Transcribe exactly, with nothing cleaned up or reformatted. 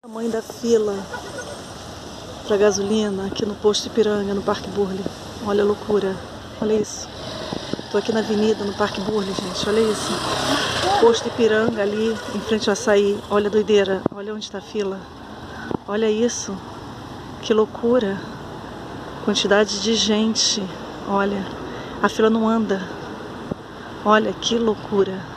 O tamanho da fila para gasolina aqui no posto Ipiranga, no Parque Burle. Olha a loucura, olha isso. Tô aqui na avenida, no Parque Burle, gente, olha isso. Posto Ipiranga ali, em frente ao Açaí. Olha a doideira, olha onde está a fila. Olha isso, que loucura. Quantidade de gente, olha. A fila não anda. Olha que loucura.